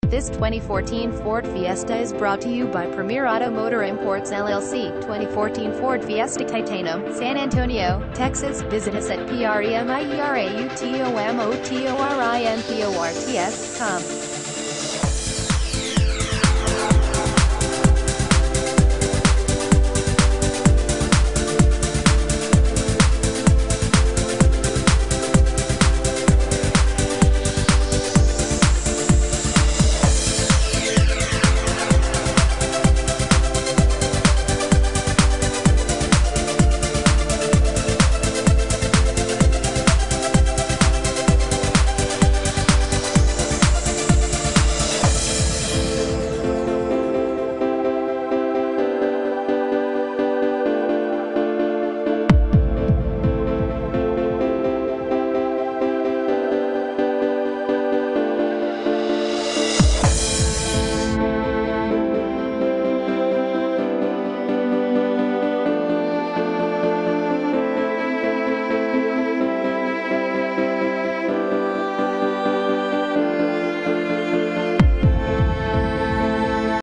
This 2014 Ford Fiesta is brought to you by Premier Automotor Imports LLC. 2014 Ford Fiesta Titanium, San Antonio, Texas. Visit us at PREMIERAUTOMOTORIMPORTS.com.